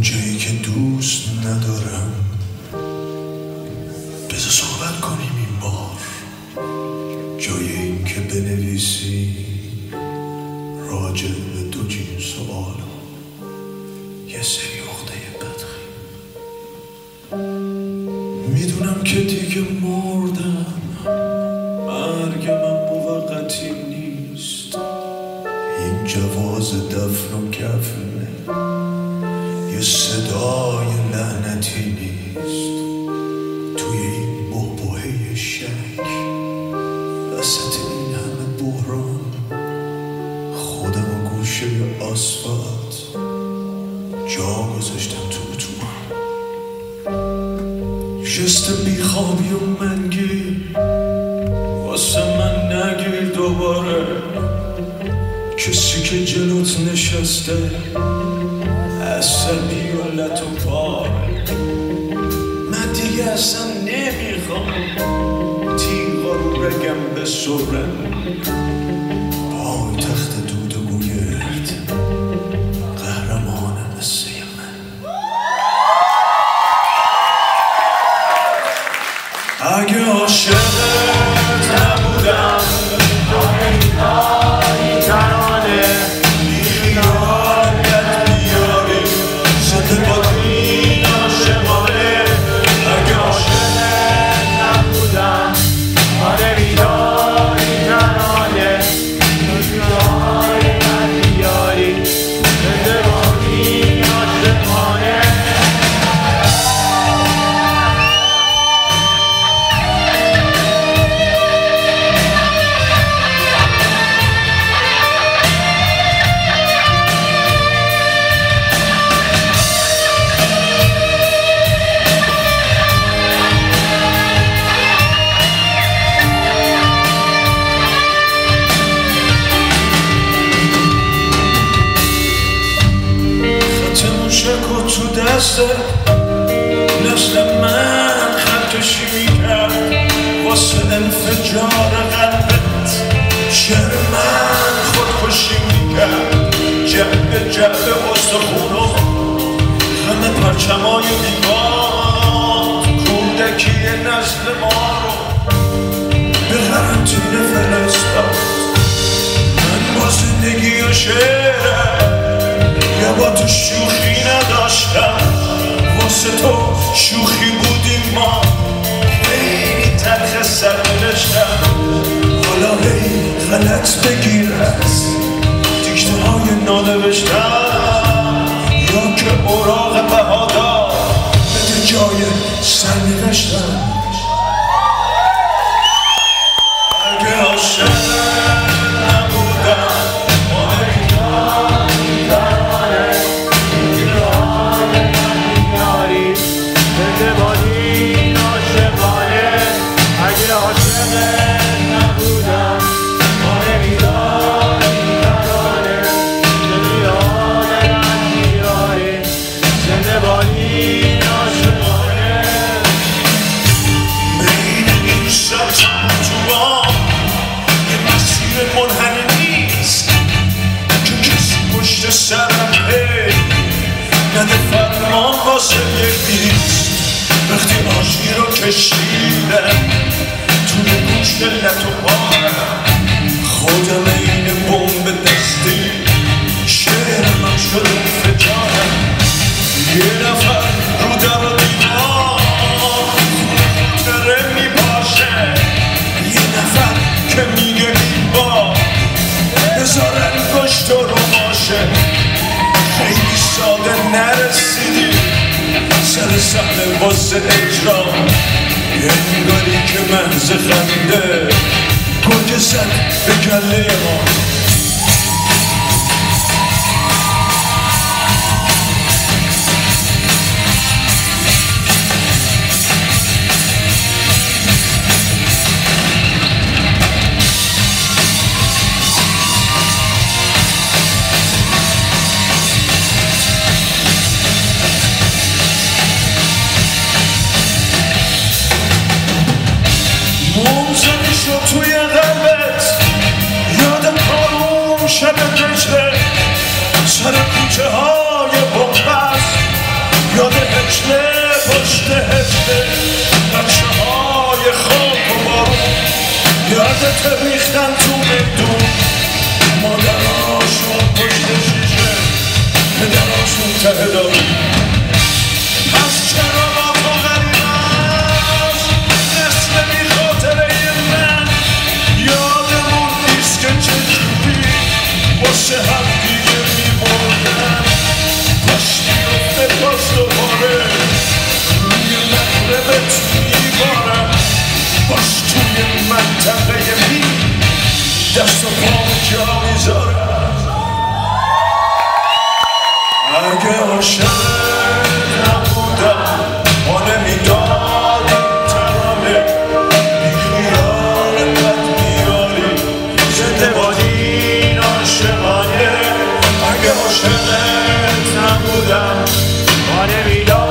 اونجایی که دوست ندارم. بذار صحبت کنیم این بار، جای این که بنویسی راجع به دو جین سوال یه سری عقده بدخی. میدونم که دیگه مردم، مرگ من موقتی نیست. این جواز دفن و کفنه، یه صدای لعنتی نیست. توی این بحبوحه شک، وسط این همه بحران، خودم و گوشه آسفالت جا گذاشتم تو اتوبان. جست بیخوابی و منگی واسه من نگیر دوباره. کسی که جلوت نشسته عصبی و لط و پای. من دیگه اصلا نمیخوام تیغا رو رگم بسرم. پای تخت دود و گوگرد قهرمانم مثل من. اگه عاشقت نبودم این ترانه بیخیالت بیاری زنده با این عاشقانه. اگه عاشقت نبودم بیدار این ترانه بیخیالت بیاری زنده با این عاشقانه. تو دسته نسل من خطشی میکرد واسه انفجار قلبت. شعر من خودکشی میکرد جعبه جعبه استخونو همه پرچمای دیوان. کودکی نسل ما رو به قرنطینه فرستاد. من با زندگی و شعرم یا با تو شوخی نداشتم. واسه تو شوخی بودیم ما، خیلی تلخ سرنوشتم. حالا هی غلط بگیر از دیکته های نانوشتم، یا که اوراق بهادار بده جای سرنوشتم. اگه عاشق نده فرمان واسه یک نیست. وقتی آشی رو کشیدم توی گوش لط و پارم، خودم این بمب دستی شعرم شد فکرم. یه نفر رو در و دیوار خودره میباشه، یه نفر که میگه این با بذارن گشت و رو باشه. خیلی ساده نرسیدی سر صحنه واسه اجرا، انگاری که محض خنده گرگ زد به کله ما. موزنی شد توی قلبت یاد پاروم شب دجله سر کوچه های بنبست. یاد هجله پشت هجله بچه های خاک و بارون یادت ریختن تو میدون مادراشون پشت شیشه پدراشون ته دارون پس چرا با تو غریب است مثل بی خاطره من یادمون نیست که چجوری واسه هم دیگه میمردن پاش میفته باز دوباره روی مغربت میبارم باش توی منطقه می دست و پامو جا میذارم اگه عاشقت نبودم ما نمیدادیم ترانه بیخیال بد میاری زنده بادین عاشقانه اگه عاشقت نبودم ما نمیدادیم